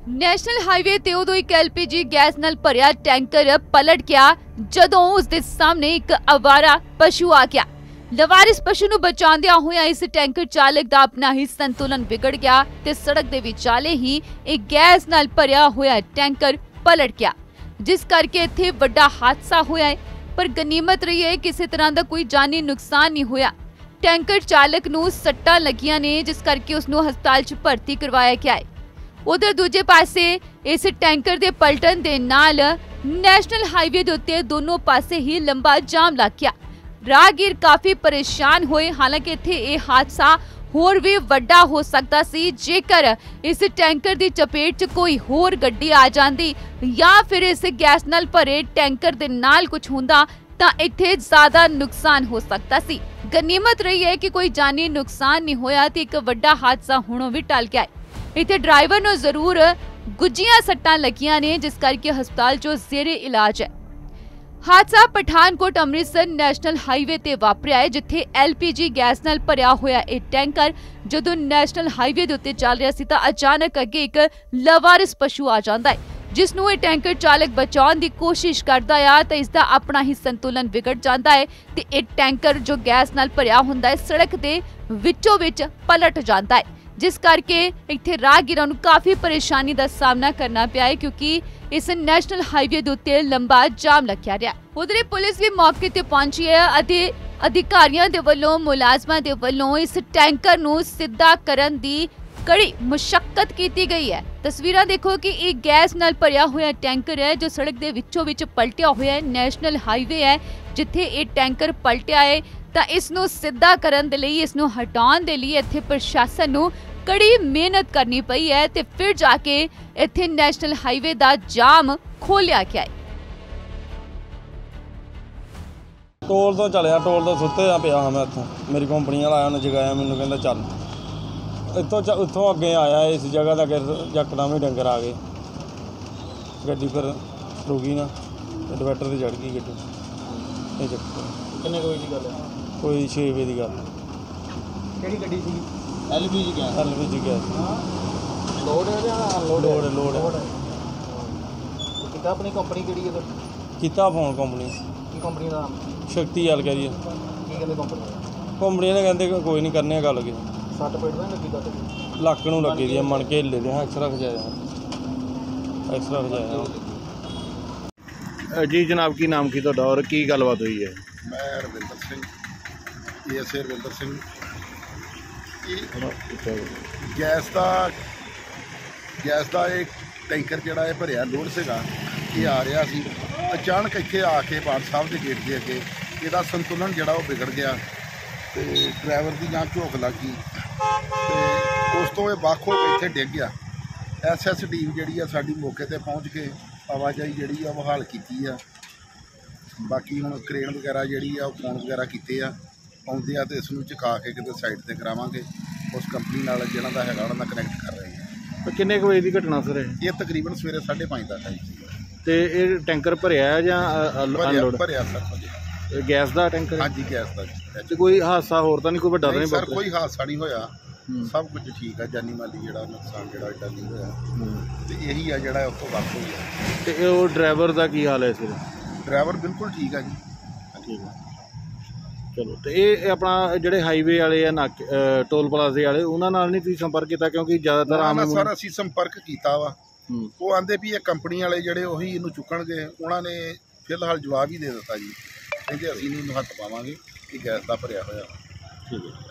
National highway ਤੇ ਉਦੋਂ ਇੱਕ LPG ਗੈਸ ਨਾਲ ਭਰਿਆ ਟੈਂਕਰ ਪਲਟ ਗਿਆ ਜਦੋਂ ਉਸ ਦੇ ਸਾਹਮਣੇ ਇੱਕ ਅਵਾਰਾ ਪਸ਼ੂ ਆ ਗਿਆ। ਲਵਾਰਿਸ ਪਸ਼ੂ ਨੂੰ ਬਚਾਉਂਦਿਆਂ ਹੋਇਆ ਇਸ ਟੈਂਕਰ ਚਾਲਕ ਦਾ ਆਪਣਾ ਹੀ ਸੰਤੁਲਨ ਵਿਗੜ ਗਿਆ ਤੇ ਸੜਕ ਦੇ ਵਿਚਾਲੇ ਹੀ ਇੱਕ ਗੈਸ ਨਾਲ ਭਰਿਆ ਹੋਇਆ ਟੈਂਕਰ ਪਲਟ ਗਿਆ, ਜਿਸ ਕਰਕੇ ਇੱਥੇ ਵੱਡਾ ਹਾਦਸਾ ਹੋਇਆ ਹੈ। ਪਰ ਗਨੀਮਤ ਰਹੀ ਹੈ ਕਿਸੇ ਤਰ੍ਹਾਂ ਦਾ ਕੋਈ ਜਾਨੀ ਨੁਕਸਾਨ ਨਹੀਂ ਹੋਇਆ। ਟੈਂਕਰ ਚਾਲਕ ਨੂੰ ਸੱਟਾਂ ਲੱਗੀਆਂ ਨੇ, ਜਿਸ ਕਰਕੇ ਉਸ ਨੂੰ ਹਸਪਤਾਲ 'ਚ ਭਰਤੀ ਕਰਵਾਇਆ ਗਿਆ ਹੈ। उधर दूजे पासे इस टैंकर दे पलटन दे नाल नैशनल हाईवे दे उत्ते दोनों पासे ही लंबा जाम लग गया। राहगीर काफी परेशान होए। हालांकि इत्थे ये हादसा होर भी वड्डा हो सकता सी जेकर इस टैंकर दी चपेट च कोई होर गड्डी आ जांदी या फिर इस गैस नाल भरे टैंकर दे नाल कुछ हुंदा तां इत्थे ज्यादा नुकसान हो सकता सी। गनीमत रही है कि कोई जानी नुकसान नहीं होया ते एक वड्डा हादसा हुणों भी टल गया है। इत्थे ड्राइवर नूं जरूर गुज्जियां सट्टां लगियां ने, जिस करके हस्पताल चो जेरे इलाज है। हादसा पठानकोट अमृतसर नैशनल हाईवे ते वापरिया है, जिथे LPG गैस नाल भरिया होया ये टैंकर जदों नैशनल हाईवे दे उत्ते चल रहा सी तां अचानक अगे एक लवारिस पशु आ जांदा है, जिसनूं ये टैंकर चालक बचाउण दी कोशिश करदा है तां इसदा अपना ही संतुलन विगड़ जांदा है ते ये टैंकर जो गैस नाल भरिया हुंदा है सड़क दे विचों विच पलट जांदा है, जिस करके इत्थे राहगीरां नूं काफी परेशानी का सामना करना पिया है, क्योंकि इस नैशनल हाईवे दे उत्ते लंबा जाम लग्या रहा। उधर पुलिस भी मौके ते पहुंची है अते अधिकारियों दे वल्लों मुलाजमां दे वल्लों इस टैंकर नूं सिद्धा करन दी कड़ी मुशक्कत की गई है। तस्वीरां देखो कि एक गैस नाल भरिया हुआ टैंकर है जो सड़क दे विचों विच पलटिया हुआ है। नैशनल हाईवे है जिथे ये टैंकर पलटिया है तां इस नूं सिद्धा करन दे लई, इस नूं हटाउण दे लई इत्थे प्रशासन नूं कड़ी मेहनत करनी पई है ते फिर जाके इत्थे नैशनल हाईवे दा जाम खोलिया गया है। टोल तो चलिया, टोल तो सुत्ते पिया हाँ मैं इत्थों, मेरी कंपनी वाला आया उन्हें जगाया, मैनूं कहंदा चल इत्थों अगे आया इस जगह का यकदम ही डंगर आ गए, गड्डी फिर रुकी ना, डिवाइडर से चढ़ गई गड्डी। किन्ने बजे की गल है? कोई 6 बजे की गल। किहड़ी गड्डी सी? LPG gas. LPG gas load है या अनलोड? लोड है। कितना अपनी कंपनी किहड़ी है? किता फोन कंपनी की कंपनी का नाम? शक्ति गल करिए। की कहते कंपनी ने कहते कोई नहीं करने गल के 60 पेट नहीं लगी तो ਲੱਕ ਨੂੰ ਲੱਗੀ ਦੀ ਮਣ ਕੇ ਹਿੱਲੇ ਦੇ ਐਕਸਰਾ ਖਜਾਇਆ जी जनाब की नाम की ਤੁਹਾਡਾ और की गलबात हुई है? मैं रविंदर सिंह, ASA रविंदर सिंह। गैस का एक टैंकर जोड़ा है भरिया लोड से ये आ रहा सी, अचानक इत्थे आके पार साहब के गेट के अगे इसका संतुलन जोड़ा वो बिगड़ गया तो ड्राइवर की जान झोंक लग गई तो उस तो बख हो के इत्थे डिग गया। SS टीम जी साडी मौके पर पहुँच के आवाजाही जी बहाल की है। बाकी हुण क्रेन वगैरह जी फोन वगैरह किए आउंदे आ तो इसनूं चुका के किते साइड ते करावांगे, उस कंपनी नाल जिन्हां दा हैगा उन्हां नाल कनैक्ट कर रहे हैं। तो किन्ने बजे की घटना सर? ये तकरीबन सवेरे 5:30 का टाइम सी। ते ये टैंकर भरिया है या अनलोड? भरिया सर, गैस का टैंकर? हाँ जी गैस का। तो कोई हादसा होर तां नहीं, कोई वड्डा तां नहीं? सर कोई हादसा नहीं होया, सब कुछ ठीक है, जानी माली जिहड़ा नुकसान जिहड़ा एडा नहीं होया ते यही है जिहड़ा उस तो वध होया। ते वो ड्राइवर का की हाल है सर? ड्राइवर बिल्कुल ठीक है जी। ठीक है, चलो। तो ये अपना ਜਿਹੜੇ ਹਾਈਵੇ ਵਾਲੇ ਆ ਨਾਕੇ ਟੋਲ ਪਲਾਜ਼ੇ ਵਾਲੇ ਉਹਨਾਂ ਨਾਲ ਨਹੀਂ ਤੁਸੀਂ ਸੰਪਰਕ ਕੀਤਾ? ਕਿਉਂਕਿ ਜ਼ਿਆਦਾਤਰ ਆਮ ਸਰ ਅਸੀਂ ਸੰਪਰਕ ਕੀਤਾ ਵਾ, ਉਹ ਆਂਦੇ ਵੀ ਇਹ ਕੰਪਨੀ ਵਾਲੇ ਜਿਹੜੇ ਉਹੀ ਇਹਨੂੰ ਚੁੱਕਣਗੇ। ਉਹਨਾਂ ਨੇ ਫਿਲਹਾਲ ਜਵਾਬ ਹੀ ਦੇ ਦਿੱਤਾ ਜੀ, ਕਹਿੰਦੇ ਅਸੀਂ ਨਹੀਂ ਇਹਨੂੰ ਹੱਥ ਪਾਵਾਂਗੇ ਕਿ ਗੈਸ ਦਾ ਭਰਿਆ ਹੋਇਆ। ਠੀਕ ਹੈ।